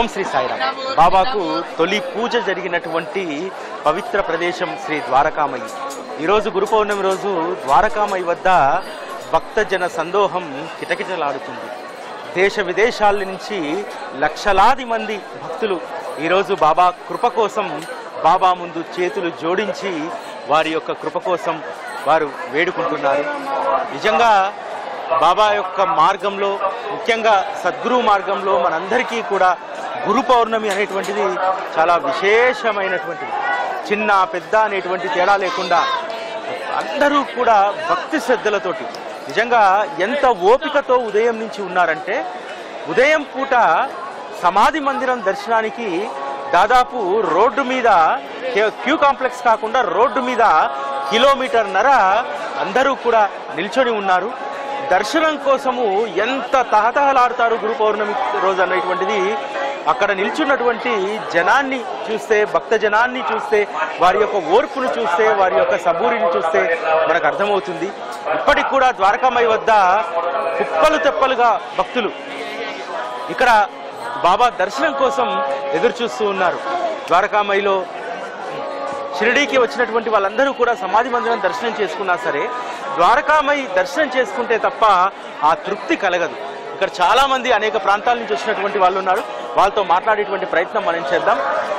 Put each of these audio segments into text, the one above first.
ఓం శ్రీ సాయిరామ్. బాబాకు తొలి పూజ జరిగినటువంటి పవిత్ర ప్రదేశం శ్రీ ద్వారకామయి. ఈరోజు గురు పౌర్ణమి రోజు ద్వారకామయి వద్ద భక్తజన సందోహం కిటకిటలాడుతుంది. దేశ విదేశాల నుంచి లక్షలాది మంది భక్తులు ఈరోజు బాబా కృప కోసం బాబా ముందు చేతులు జోడించి వారి యొక్క కృప కోసం వారు వేడుకుంటున్నారు. నిజంగా బాబా యొక్క మార్గంలో, ముఖ్యంగా సద్గురు మార్గంలో మనందరికీ కూడా గురు పౌర్ణమి అనేటువంటిది చాలా విశేషమైనటువంటిది. చిన్న పెద్ద అనేటువంటి తేడా లేకుండా అందరూ కూడా భక్తి శ్రద్ధలతోటి నిజంగా ఎంత ఓపికతో ఉదయం నుంచి ఉన్నారంటే, ఉదయం పూట సమాధి మందిరం దర్శనానికి దాదాపు రోడ్డు మీద, క్యూ కాంప్లెక్స్ కాకుండా రోడ్డు మీద కిలోమీటర్న్నర అందరూ కూడా నిల్చొని ఉన్నారు. దర్శనం కోసము ఎంత తహతహలాడతారు గురు పౌర్ణమి రోజు అనేటువంటిది అక్కడ నిల్చున్నటువంటి జనాన్ని చూస్తే, భక్త జనాన్ని చూస్తే, వారి యొక్క ఓర్పును చూస్తే, వారి యొక్క సబూరిని చూస్తే మనకు అర్థమవుతుంది. ఇప్పటికి కూడా ద్వారకామయి వద్ద కుప్పలు తెప్పలుగా భక్తులు ఇక్కడ బాబా దర్శనం కోసం ఎదురు చూస్తూ ఉన్నారు. ద్వారకామయిలో షిరిడీకి వచ్చినటువంటి వాళ్ళందరూ కూడా సమాధి మందిరం దర్శనం చేసుకున్నా సరే, ద్వారకామయి దర్శనం చేసుకుంటే తప్ప ఆ తృప్తి కలగదు. ఇక్కడ చాలా మంది అనేక ప్రాంతాల నుంచి వచ్చినటువంటి వాళ్ళు ఉన్నారు. వాళ్ళతో మాట్లాడేటువంటి ప్రయత్నం మనం చేద్దాం.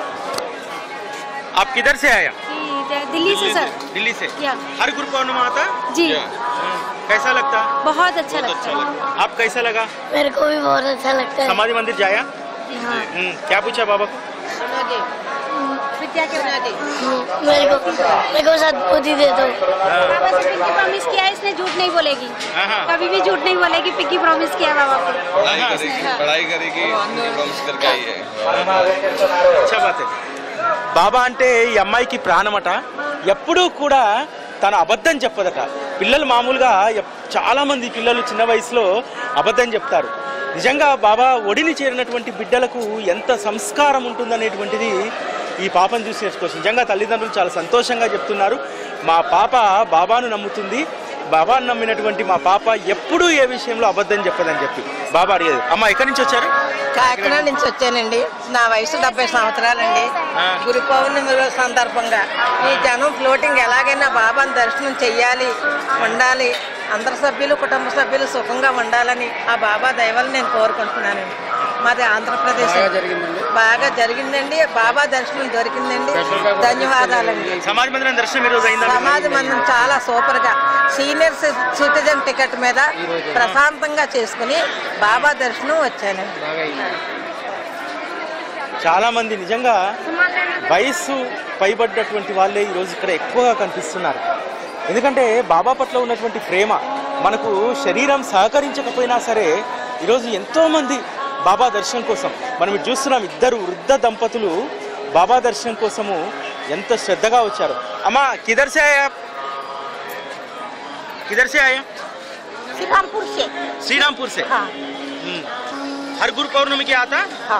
आप किधर से आया? दिल्ली से सर. दिल्ली से. हर गुरु पौर्णिमा आता? जी. कैसा लगता? बहुत अच्छा लगता है. आप कैसा लगा? मेरे को भी बहुत अच्छा लगता है. समाधि मंदिर जाया? हाँ. क्या पूछा बाबा को? विद्या के बना दे. मेरे को सद्बुद्धि दे दो. बाबा से पिंकी प्रॉमिस किया है, इसने झूठ नहीं बोलेगी. कभी भी झूठ नहीं बोलेगी. पिंकी प्रॉमिस किया बाबा को. पढ़ाई करेगी, प्रॉमिस करके आई है. अच्छा बात है. బాబా అంటే ఈ అమ్మాయికి ప్రాణమట. ఎప్పుడూ కూడా తన అబద్ధం చెప్పదట. పిల్లలు మామూలుగా చాలా మంది పిల్లలు చిన్న వయసులో అబద్ధం చెప్తారు. నిజంగా బాబా ఒడిని చేరినటువంటి బిడ్డలకు ఎంత సంస్కారం ఉంటుందనేటువంటిది ఈ పాపను చూసి నేర్చుకోవచ్చు. నిజంగా తల్లిదండ్రులు చాలా సంతోషంగా చెప్తున్నారు, మా పాప బాబాను నమ్ముతుంది, బాబాను నమ్మినటువంటి మా పాప ఎప్పుడూ ఏ విషయంలో అబద్ధం చెప్పదని చెప్పి బాబా అడిగేది. అమ్మ ఎక్కడి నుంచి వచ్చారు? కాకినాడ నుంచి వచ్చానండి. నా వయసు 70 సంవత్సరాలండి. గురు పౌర్ణమి రోజు సందర్భంగా ఈ జనం ఫ్లోటింగ్ ఎలాగైనా బాబాను దర్శనం చెయ్యాలి, ఉండాలి, అందరి సభ్యులు, కుటుంబ సభ్యులు సుఖంగా ఉండాలని ఆ బాబా దయవల్ల నేను కోరుకుంటున్నానండి. మాది ఆంధ్రప్రదేశ్. బాగా జరిగిందండి. బాబా దర్శనం దొరికిందండి. ధన్యవాదాలండి. సమాధి మందిరం దర్శనం ఈరోజు అయిందా? సమాధి మందిరం చాలా సూపర్ గా సీనియర్ సిటిజన్ టికెట్ మీద ప్రశాంతంగా చేసుకుని బాబా దర్శనం వచ్చానండి. చాలా మంది నిజంగా వయస్సు పైబడ్డటువంటి వాళ్ళే ఈరోజు ఇక్కడ ఎక్కువగా కనిపిస్తున్నారు. ఎందుకంటే బాబా పట్ల ఉన్నటువంటి ప్రేమ మనకు శరీరం సహకరించకపోయినా సరే ఈరోజు ఎంతోమంది బాబా దర్శనం కోసం మనం ఇటు చూస్తున్నాం. ఇద్దరు వృద్ధ దంపతులు బాబా దర్శనం కోసము ఎంత శ్రద్ధగా వచ్చారు. అమ్మా కిధర్ సే ఆయా? किधर से आए? श्रीरामपुर से. श्रीरामपुर से. हाँ. हर गुरु पौर्णమి కి आता? हाँ.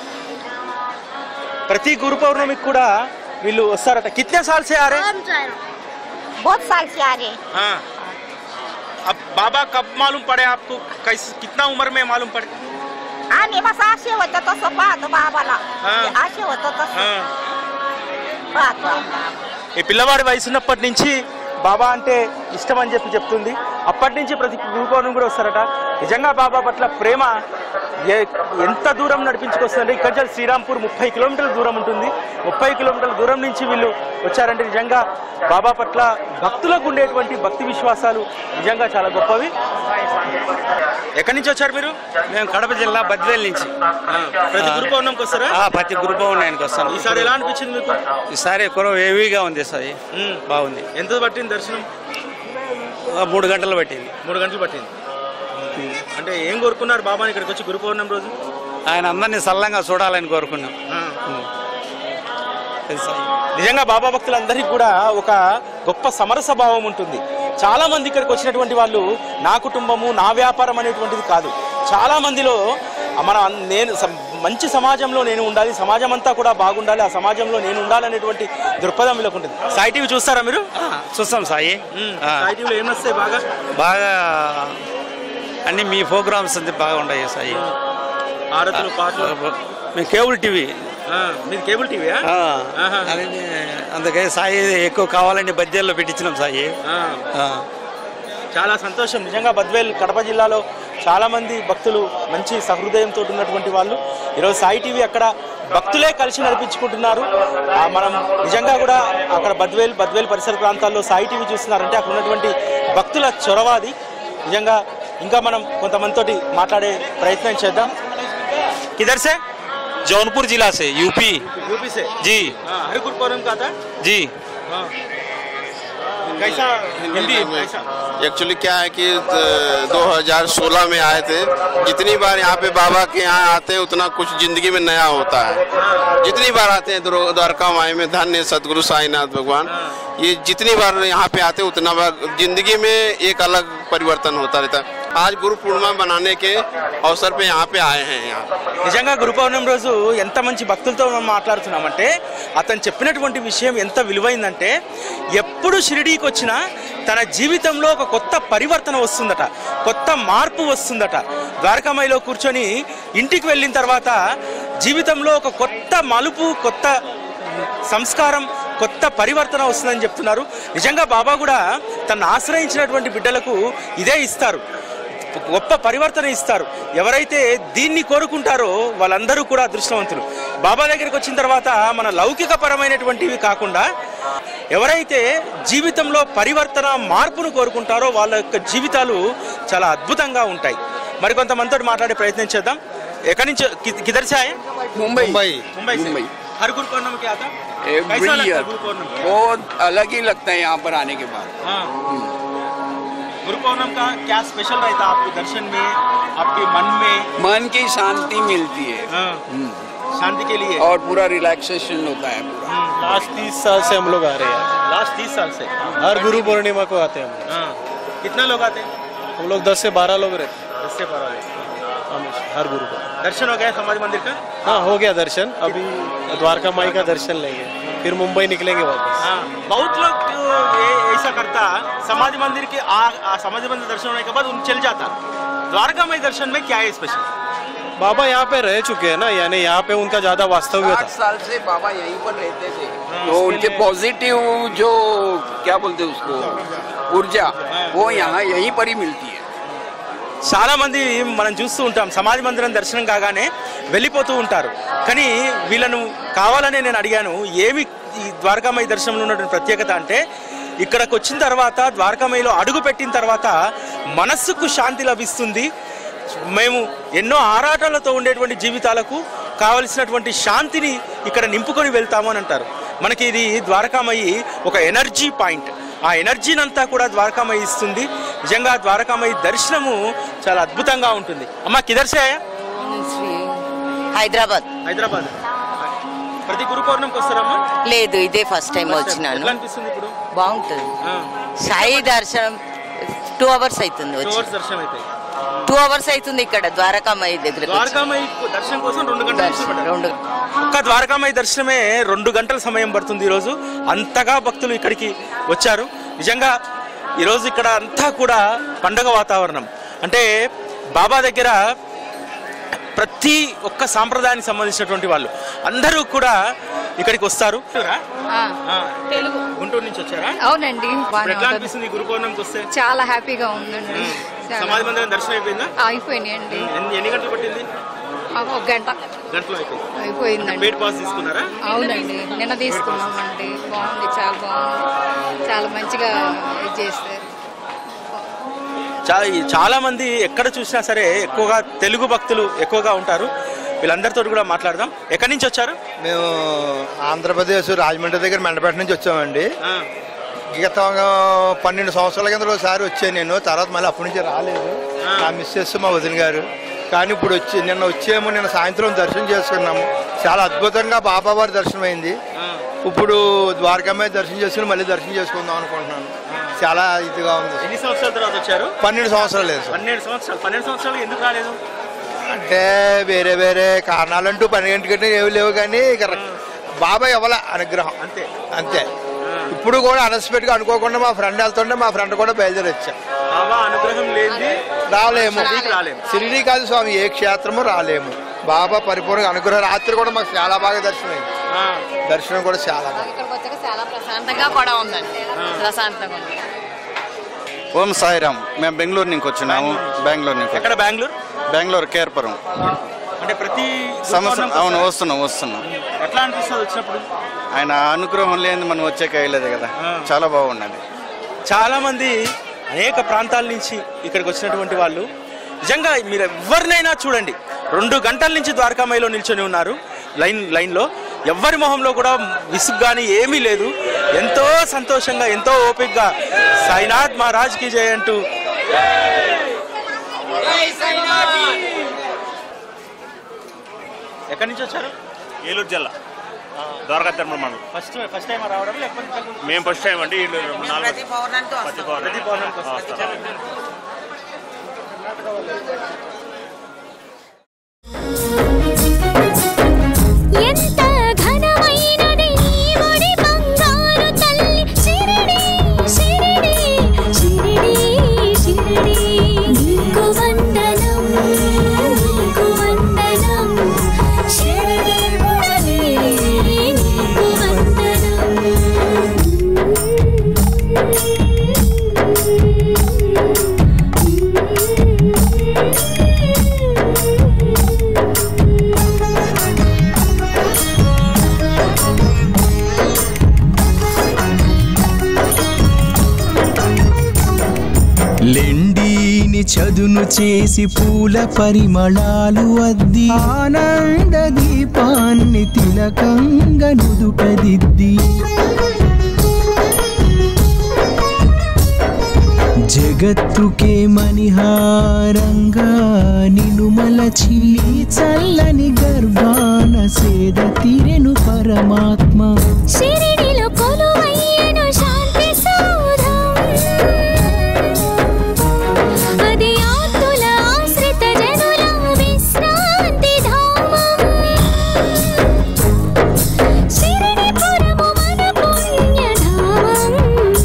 प्रति गुरु पौर्णమి కూడా వీళ్ళు వస్తారట. कितने साल से आ रहे हैं? बहुत साल से आ रहे हैं. हाँ. अब बाबा कब मालूम पड़े आपको? कितना उम्र में मालूम पड़े? आणि बस आशे होतं तसं पाहतो बाबाला. आशे होतं तसं पाहतो. ఈ పిల్లవాడి వయసున్నప్పటి నుంచి బాబా అంటే ఇష్టం అని చెప్తుంది. అప్పటి నుంచి ప్రతి గురు పౌర్ణమి కూడా వస్తారట. నిజంగా బాబా పట్ల ప్రేమ ఎంత దూరం నడిపించుకొస్తుందంటే, ఇక్కడ నుంచి శ్రీరాంపూర్ 30 కిలోమీటర్ల దూరం ఉంటుంది. 30 కిలోమీటర్ల దూరం నుంచి వీళ్ళు వచ్చారంటే నిజంగా బాబా పట్ల భక్తులకు ఉండేటువంటి భక్తి విశ్వాసాలు నిజంగా చాలా గొప్పవి. ఎక్కడి నుంచి వచ్చారు మీరు? మేము కడప జిల్లా బద్వేల్ నుంచి. ప్రతి గురు పౌర్ణమికి వస్తారా? ప్రతి గురు పౌర్ణమికి వస్తాను. ఈసారి ఎలా అనిపించింది మీకు? ఈసారి ఎక్కువ హెవీగా ఉంది సార్. బాగుంది. ఎంత పట్టింది దర్శనం? 3 గంటలు పట్టింది. 3 గంటలు పట్టింది. అంటే ఏం కోరుకున్నారు బాబాని ఇక్కడికి వచ్చి గురు పౌర్ణమి రోజు? ఆయన అందరినీ సల్లంగా చూడాలని కోరుకున్నాం. నిజంగా బాబా భక్తులందరికీ కూడా ఒక గొప్ప సమరస భావం ఉంటుంది. చాలా మంది ఇక్కడికి వచ్చినటువంటి వాళ్ళు నా కుటుంబము, నా వ్యాపారం అనేటువంటిది కాదు. చాలా మందిలో నేను మంచి సమాజంలో నేను ఉండాలి, సమాజం అంతా కూడా బాగుండాలి, ఆ సమాజంలో నేను ఉండాలనేటువంటి దృక్పథం వీళ్ళకు ఉంటుంది. సాయి టీవీ చూస్తారా మీరు? చూస్తాం సాయి. సాయి టీవీలో ఏమొస్తాయి? బాగా అన్ని మీ ప్రోగ్రామ్స్ అంతే బాగా ఉన్నాయి సాయి. ఆరతులు, పాటలు మేము కేబుల్ టీవీ. మీరు కేబుల్ టీవీయా? అందుకే సాయి ఎక్కువ కావాలని బద్వేల్లో పెట్టించినాం సాయి. చాలా సంతోషం. నిజంగా బద్వేల్ కడప జిల్లాలో చాలామంది భక్తులు మంచి సహృదయంతో ఉన్నటువంటి వాళ్ళు ఈరోజు సాయి టీవీ అక్కడ భక్తులే కలిసి నడిపించుకుంటున్నారు. మనం నిజంగా కూడా అక్కడ బద్వేల్ పరిసర ప్రాంతాల్లో సాయి టీవీ చూస్తున్నారంటే అక్కడ ఉన్నటువంటి భక్తుల చొరవాది. నిజంగా ఇంకా మనం కొంతమందితోటి మాట్లాడే ప్రయత్నం చేద్దాం. किधर से? जौनपुर जिला से, यूपी से जी। हर गुरुपुरम का था जी। कैसा हिंदी? एक्चुअली क्या है कि 2016 में आए थे। जितनी बार यहाँ पे बाबा के यहाँ आते हैं उतना कुछ जिंदगी में नया होता है। जितनी बार आते हैं द्वारका माई में, धन्य सदगुरु साईनाथ भगवान, ये जितनी बार यहाँ पे आते हैं उतना बार जिंदगी में एक अलग परिवर्तन होता रहता है। आज गुरु पूर्णिमा मनाने के अवसर पे यहाँ पे आए हैं। నిజంగా గురు పౌర్ణమి రోజు ఎంత మంచి భక్తులతో మనం మాట్లాడుతున్నామంటే అతను చెప్పినటువంటి విషయం ఎంత విలువైందంటే ఎప్పుడు షిరిడీకి వచ్చినా తన జీవితంలో ఒక కొత్త పరివర్తన వస్తుందట, కొత్త మార్పు వస్తుందట. ద్వారకామాయిలో కూర్చొని ఇంటికి వెళ్ళిన తర్వాత జీవితంలో ఒక కొత్త మలుపు, కొత్త సంస్కారం, కొత్త పరివర్తన వస్తుందని చెప్తున్నారు. నిజంగా బాబా కూడా తను ఆశ్రయించినటువంటి బిడ్డలకు ఇదే ఇస్తారు, గొప్ప పరివర్తన ఇస్తారు. ఎవరైతే దీన్ని కోరుకుంటారో వాళ్ళందరూ కూడా అదృష్టవంతులు. బాబా దగ్గరికి వచ్చిన తర్వాత మన లౌకిక పరమైనటువంటివి కాకుండా ఎవరైతే జీవితంలో పరివర్తన, మార్పును కోరుకుంటారో వాళ్ళ యొక్క జీవితాలు చాలా అద్భుతంగా ఉంటాయి. మరికొంతమందితో మాట్లాడే ప్రయత్నం చేద్దాం. ఎక్కడి నుంచి? కిధర్ से आए? मुंबई। मुंबई। हर गुरु पूर्णिमा क्या था? कैसा लगता है गुरु पूर्णिमा? बहुत अलग ही लगता है यहाँ पर आने के बाद। गुरु पूर्णिमा का क्या स्पेशल रहता है आपके दर्शन में, आपके मन में? मन की शांति मिलती है, शांति के लिए, और पूरा रिलैक्सेशन होता है पूरा। लास्ट 30 साल से हम लोग आ रहे हैं। लास्ट 30 साल से हर गुरु पूर्णिमा को आते हैं कितना लोग आते हैं? हम लोग 10 से 12 लोग रहते हैं 10 से 12 हर गुरु को। दर्शन हो गया समाधि मंदिर का? हाँ, हो गया दर्शन। अभी द्वारका माई का दर्शन लेंगे, फिर मुंबई निकलेंगे वापस। बहुत लोग ऐसा करता, समाधि मंदिर के समाधि मंदिर दर्शन होने के बाद उन चल जाता। द्वारका माई दर्शन में क्या है स्पेशल? बाबा यहाँ पे रह चुके हैं ना, यानी यहाँ पे उनका ज्यादा वास्तव्य 8 साल से बाबा यहीं पर रहते थे, तो उनके पॉजिटिव जो क्या बोलते उसको ऊर्जा, वो यहाँ यहीं पर ही मिलती है। చాలా మంది మనం చూస్తూ ఉంటాం సమాధి మందిరం దర్శనం కాగానే వెళ్ళిపోతూ ఉంటారు. కానీ వీళ్ళను కావాలనే నేను అడిగాను, ఏమి ఈ ద్వారకామాయి దర్శనంలో ఉన్నటువంటి ప్రత్యేకత అంటే ఇక్కడికి వచ్చిన తర్వాత, ద్వారకామాయిలో అడుగు పెట్టిన తర్వాత మనస్సుకు శాంతి లభిస్తుంది. మేము ఎన్నో ఆరాటాలతో ఉండేటువంటి జీవితాలకు కావలసినటువంటి శాంతిని ఇక్కడ నింపుకొని వెళ్తాము అని అంటారు. మనకి ఇది ద్వారకామాయి ఒక ఎనర్జీ పాయింట్. ఆ ఎనర్జీని అంతా కూడా ద్వారకామాయి ఇస్తుంది. నిజంగా ద్వారకామాయి దర్శనము చాలా అద్భుతంగా ఉంటుంది. అమ్మ కిధర్ से आया? హైదరాబాద్. హైదరాబాద్. ప్రతి గురు పౌర్ణమికి వస్తారమ్మా? లేదు, ఇదే ఫస్ట్ టైం వచ్చినాను. ఎట్లా అనిపిస్తుంది ఇప్పుడు? బాగుంటుంది. సాయి దర్శనం 2 hours అవుతుంది. 2 hours దర్శనం అవుతాయి. 2 hours అవుతుంది ఇక్కడ ద్వారకామాయి దగ్గర. ద్వారకామాయి దర్శనం కోసం 2 గంటలు. ఒక్క ద్వారకామాయి దర్శనమే 2 గంటల సమయం పడుతుంది ఈరోజు. అంతగా భక్తులు ఇక్కడికి వచ్చారు. నిజంగా ఈరోజు ఇక్కడ అంతా కూడా పండగ వాతావరణం. అంటే బాబా దగ్గర ప్రతి ఒక్క సాంప్రదాయానికి సంబంధించినటువంటి వాళ్ళు అందరూ కూడా ఇక్కడికి వస్తారు. తెలుగు గుంటూరు నుంచి వచ్చారా? అవునండి. ఎట్లా అనిపిస్తుంది గురు పౌర్ణమికి వస్తే? చాలా హ్యాపీగా ఉందండి. సమాధి మందిరం దర్శనం అయిపోయిందా? అయిపోయినాయండి. ఎన్ని గంటలు పట్టింది? 1 గంటలో అయిపోయిందండి. పేడ్ పాస్ తీసుకున్నారా? అవునండి, నిన్న తీసుకున్నామండి. బాగుంది, చాలా బాగుంది. చాలా మంచిగా ఇది చేస్తారు. చాలా మంది ఎక్కడ చూసినా సరే ఎక్కువగా తెలుగు భక్తులు ఎక్కువగా ఉంటారు. వీళ్ళందరితో కూడా మాట్లాడదాం. ఎక్కడి నుంచి వచ్చారు? మేము ఆంధ్రప్రదేశ్ రాజమండ్రి దగ్గర మెండపేట నుంచి వచ్చామండి. గత 12 సంవత్సరాల కింద ఒకసారి వచ్చాను నేను. తర్వాత మళ్ళీ అప్పటి నుంచి రాలేదు. నా మిస్సెస్ మా వదిన గారు. కానీ ఇప్పుడు నిన్న వచ్చాము. నిన్న సాయంత్రం దర్శనం చేసుకున్నాము. చాలా అద్భుతంగా బాబావారి దర్శనం అయింది. ఇప్పుడు ద్వారకామాయి దర్శనం చేసుకుని మళ్ళీ దర్శనం చేసుకుందాం అనుకుంటున్నాను. చాలా ఇదిగా ఉంది. ఎన్ని సంవత్సరాల తర్వాత వచ్చారు? 12 సంవత్సరాలు లేదు. 12 సంవత్సరాలు ఎందుకు రాలేదు అంటే వేరే వేరే కారణాలంటూ 12 గంటలు ఏమి లేవు. కానీ బాబా ఇవ్వాల అనుగ్రహం అంతే అంతే. ఇప్పుడు కూడా అన్ఎక్స్పెక్ట్ గా అనుకోకుండా మా ఫ్రెండ్ వెళ్తుంటే మా ఫ్రెండ్ కూడా బయలుదేరి వచ్చా. బాబా అనుగ్రహం లేదు రాలేము. షిరిడీ కాదు స్వామి, ఏ క్షేత్రము రాలేము. బాబా పరిపూర్ణంగా అనుగ్రహ రాత్రి కూడా మాకు చాలా బాగా దర్శనం అయింది. దర్శనం కూడా చాలా చాలా ప్రశాంతంగా కూడా ఉందండి. ప్రశాంతంగా ఉంది. ఓం సాయిరామ్. మేము బెంగళూరు నుంచి వచ్చినాము. బెంగళూరు ఎక్కడ? బెంగళూరు కేర్పురం. అంటే ప్రతి సంవత్సరం అవును వస్తున్నాం. ఎట్లా అనిపిస్తుంది వచ్చినప్పుడు? ఆయన అనుగ్రహం లేని మనం వచ్చే కయ్యలేదు కదా, చాలా బాగున్నది. చాలా మంది అనేక ప్రాంతాల నుంచి ఇక్కడికి వచ్చినటువంటి వాళ్ళు నిజంగా మీరు ఎవరినైనా చూడండి, 2 గంటల నుంచి ద్వారకామాయిలో నిల్చొని ఉన్నారు లైన్లో. ఎవరి మొహంలో కూడా విసుగు కానీ ఏమీ లేదు. ఎంతో సంతోషంగా, ఎంతో ఓపికగా సాయినాథ్ మహారాజ్కి జై అంటూ ఎక్కడి నుంచి వచ్చారు? ఏలూరు జిల్లా ద్వారకా తిరుమల మండలం. ఫస్ట్ టైం రావడం లేకపోతే? మేము ఫస్ట్ టైం అండి. ప్రతి పౌర్ణానికి ఎంత ఘనమైనది ఈ ఒడి బంగారు తల్లి శిరిడి శిరిడి శిరిడి శిరిడి నీకు వందనం నీకు వందనం శిరిడి మురళి నీకు వందనం. లెండీని చదును చేసి పూల పరిమళాలు అద్ది ఆనంద దీపాన్ని తిలకంగా నుదుటదిద్ది జగత్తుకే మణిహారంగా నిన్ను మలచి చల్లని గర్భాన సేద తీరెను పరమాత్మ. శిరిడిలో కొలువయ్యను శాంతి సౌధం, అది ఆర్తుల ఆశ్రిత జనుల విశ్రాంతి ధామం. శిరిడిపురము మన పుణ్యధామం.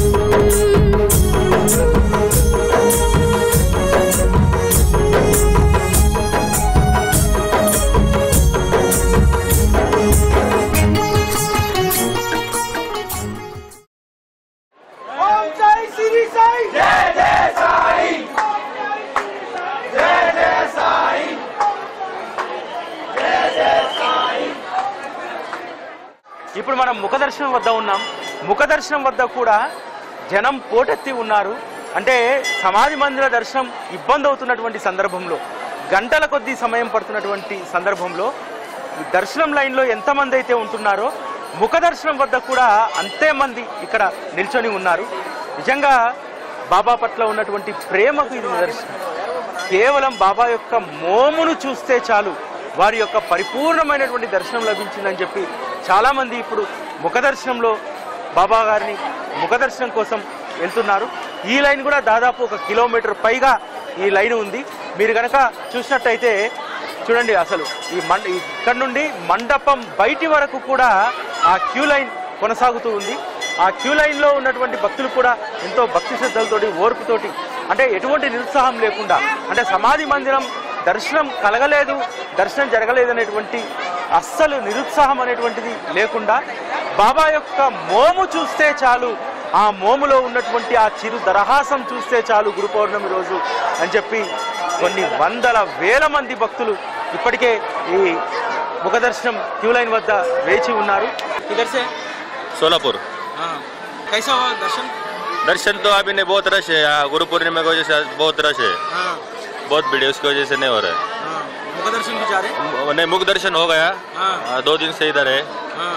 ఇప్పుడు మనం ముఖదర్శనం వద్ద ఉన్నాం. ముఖదర్శనం వద్ద కూడా జనం పోటెత్తి ఉన్నారు. అంటే సమాధి మందిర దర్శనం ఇబ్బంది అవుతున్నటువంటి సందర్భంలో, గంటల కొద్దీ సమయం పడుతున్నటువంటి సందర్భంలో దర్శనం లైన్లో ఎంతమంది అయితే ఉంటున్నారో ముఖ దర్శనం వద్ద కూడా అంతే మంది ఇక్కడ నిల్చొని ఉన్నారు. నిజంగా బాబా పట్ల ఉన్నటువంటి ప్రేమకు ఇది నిదర్శనం. కేవలం బాబా యొక్క మోమును చూస్తే చాలు వారి యొక్క పరిపూర్ణమైనటువంటి దర్శనం లభించిందని చెప్పి చాలామంది ఇప్పుడు ముఖ దర్శనంలో బాబా గారిని ముఖ దర్శనం కోసం వెళ్తున్నారు. ఈ లైన్ కూడా దాదాపు 1 కిలోమీటర్ పైగా ఈ లైన్ ఉంది. మీరు కనుక చూసినట్టయితే చూడండి, అసలు ఇక్కడ నుండి మండపం బయటి వరకు కూడా ఆ క్యూ లైన్ కొనసాగుతూ ఉంది. ఆ క్యూ లైన్లో ఉన్నటువంటి భక్తులు కూడా ఎంతో భక్తి శ్రద్ధలతోటి, ఓర్పుతోటి, అంటే ఎటువంటి నిరుత్సాహం లేకుండా, అంటే సమాధి మందిరం దర్శనం కలగలేదు, దర్శనం జరగలేదనేటువంటి అస్సలు నిరుత్సాహం అనేటువంటిది లేకుండా బాబా యొక్క మోము చూస్తే చాలు, ఆ మోములో ఉన్నటువంటి ఆ చిరు దరహాసం చూస్తే చాలు గురు పౌర్ణమి రోజు అని చెప్పి కొన్ని వందల వేల మంది భక్తులు ఇప్పటికే ఈ ముఖ దర్శనం క్యూ లైన్ వద్ద వేచి ఉన్నారు. इधर से सोलापुर। कैसा हुआ दर्शन? दर्शन तो अभी नहीं, बहुत रश है यहाँ, गुरु पूर्णिमा की वजह से बहुत रश है, बहुत भीड़ है, उसकी वजह से नहीं हो रहा है। मुख दर्शन भी जा रहे? नहीं, मुख दर्शन हो गया, 2 दिन से इधर है।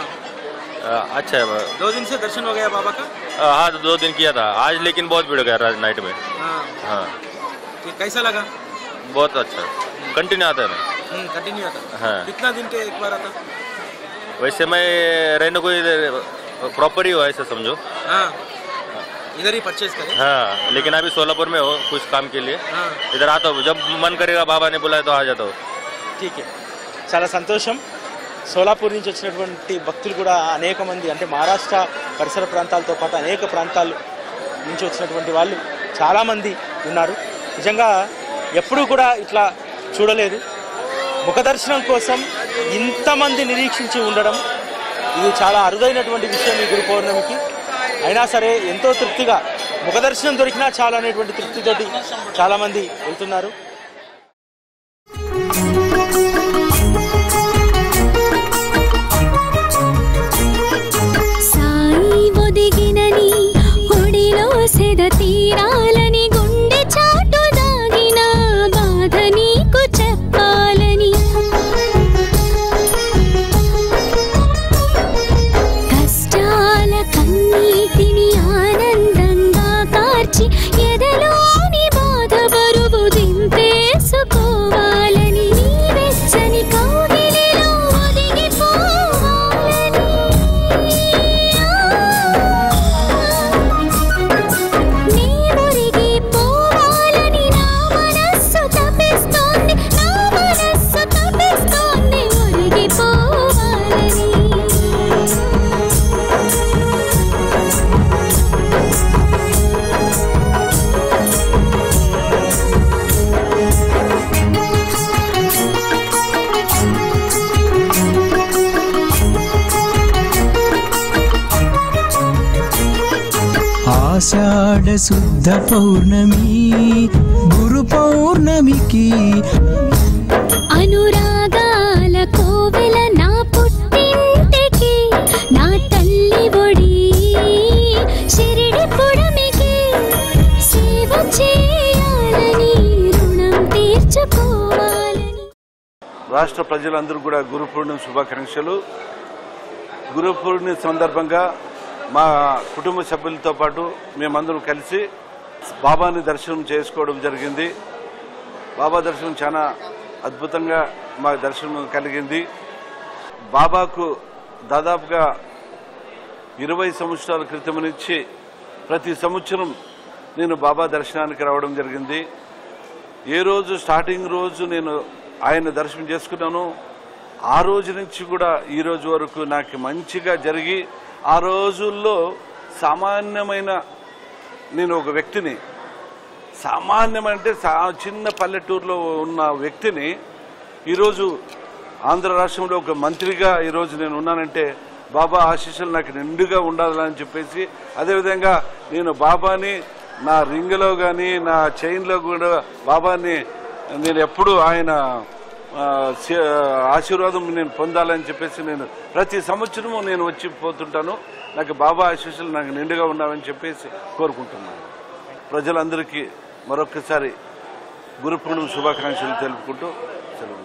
अच्छा है, 2 दिन से दर्शन हो गया बाबा का? हाँ, 2 दिन किया था आज, लेकिन बहुत भीड़ गया नाइट में। हाँ, कैसा लगा? बहुत अच्छा, कंटिन्यू आता है ना? कंटिन्यू आता? हाँ। कितना दिन के एक बार आता? वैसे मैं रहने को प्रॉपर ही हो ऐसा समझो। हाँ, इधर ही परचेज करें? हाँ, लेकिन अभी सोलापुर में हो कुछ काम के लिए। इधर आता हूँ, जब मन करेगा बाबा ने बुलाया तो आ जाता हूँ। ठीक है, చాలా సంతోషం. సోలాపూర్ నుంచి వచ్చినటువంటి భక్తులు కూడా అనేక మంది, అంటే మహారాష్ట్ర పరిసర ప్రాంతాలతో పాటు అనేక ప్రాంతాల నుంచి వచ్చినటువంటి వాళ్ళు చాలామంది ఉన్నారు. నిజంగా ఎప్పుడూ కూడా ఇట్లా చూడలేదు. ముఖదర్శనం కోసం ఇంతమంది నిరీక్షించి ఉండడం ఇది చాలా అరుదైనటువంటి విషయం ఈ గురు పౌర్ణమికి. అయినా సరే ఎంతో తృప్తిగా ముఖదర్శనం దొరికినా చాలా అనేటువంటి తృప్తితోటి చాలామంది వెళ్తున్నారు. సాయి ఒదిగినని ఒడిలో సెద తీరాలని గుండె చాటు దాగిన బాధ నీకు చెప్పాలని కష్టాల కన్నీటిని ఆనందంగా కార్చి ఎదలోని బాధ బరువు దింపేసుకోవాలని నీ వెచ్చని కౌగిలిలో ఒదిగిపోవాలని నీ ఒరిగిపోవాలని నా మనస్సు తపిస్తోంది, నా మనస్సు తపిస్తోంది ఒరిగిపోవాలని. ఆషాఢ శుద్ధ పౌర్ణమి గురు పౌర్ణమికి అనురాగాల కోవెల నా పుట్టింటికి నా తల్లి ఒడి షిరిడి పుడమికి సేవ చేయాలని రుణం తీర్చుకోవాలని. రాష్ట్ర ప్రజలందరూ కూడా గురు పూర్ణిమ శుభాకాంక్షలు. గురు పూర్ణిమ సందర్భంగా మా కుటుంబ సభ్యులతో పాటు మేమందరం కలిసి బాబాని దర్శనం చేసుకోవడం జరిగింది. బాబా దర్శనం చాలా అద్భుతంగా మా దర్శనం కలిగింది. బాబాకు దాదాపుగా 20 సంవత్సరాల క్రితం నుంచి ప్రతి సంవత్సరం నేను బాబా దర్శనానికి రావడం జరిగింది. ఏ రోజు స్టార్టింగ్ రోజు నేను ఆయన దర్శనం చేసుకున్నాను, ఆ రోజు నుంచి కూడా ఈ రోజు వరకు నాకు మంచిగా జరిగి, ఆ రోజుల్లో సామాన్యమైన నేను ఒక వ్యక్తిని, సామాన్యమంటే చిన్న పల్లెటూరులో ఉన్న వ్యక్తిని ఈరోజు ఆంధ్ర రాష్ట్రంలో ఒక మంత్రిగా ఈరోజు నేను ఉన్నానంటే బాబా ఆశీస్సులు నాకు నిండుగా ఉండాలని చెప్పేసి, అదేవిధంగా నేను బాబాని నా రింగ్లో కానీ నా చైన్లో కూడా బాబాని నేను ఎప్పుడు ఆయన ఆశీర్వాదం నేను పొందాలని చెప్పేసి నేను ప్రతి సంవత్సరము నేను వచ్చి పోతుంటాను. నాకు బాబా ఆశీస్సులు నాకు నిండుగా ఉన్నామని చెప్పేసి కోరుకుంటున్నాను. ప్రజలందరికీ మరొకసారి గురు పూర్ణిమ శుభాకాంక్షలు తెలుపుకుంటూ సెలవు.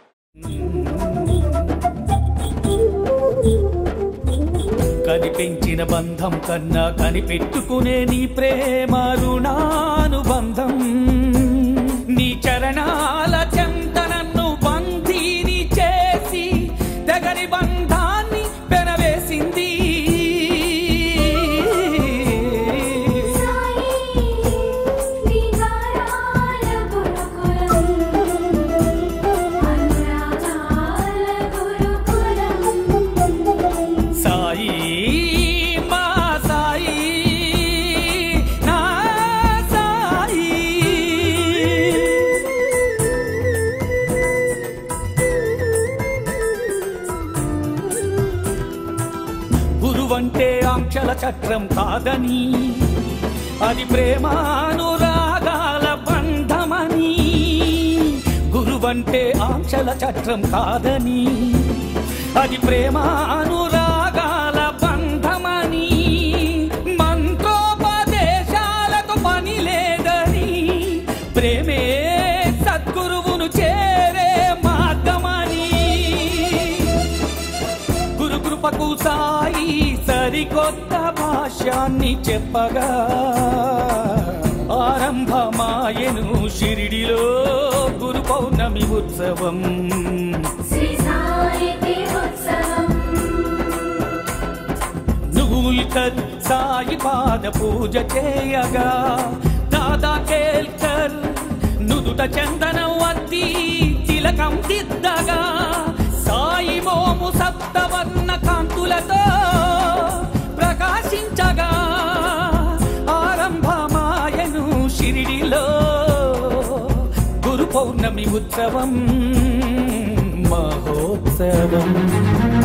కనిపెంచిన బంధం కన్నా కనిపెట్టుకునే నీ ప్రేమ రుణానుబంధం, నీ చరణాల చెంత నన్ను బంధీని చేసి దగ్గరి బంధాన్ని పెనవేసింది. గురువంటే ఆంక్షల చక్రం కాదని, అది ప్రేమానురాగాల బంధమని. గురువంటే ఆంక్షల చక్రం కాదని, అది ప్రేమానురాగాల బంధమని. మంత్రోపదేశాలకు పని లేదని, ప్రేమే సద్గురువును చేరే మార్గమని. గురుకృపకు సాయి సరికొత్త భాష్యాన్ని చెప్పగా, ఆరంభమాయను షిరిడిలో గురు పౌర్ణమి ఉత్సవం. నుగుల్కర్ సాయి పాద పూజ చేయగా, దాదా కేల్కర్ నుదుట చందనం అద్ది తిలకం దిద్దగా, సాయి మోము సప్తవర్ణ కాంతులతో ప్రకాశించగా, ఆరంభమాయను షిరిడిలో గురు పౌర్ణమి ఉత్సవం. మహోత్సవం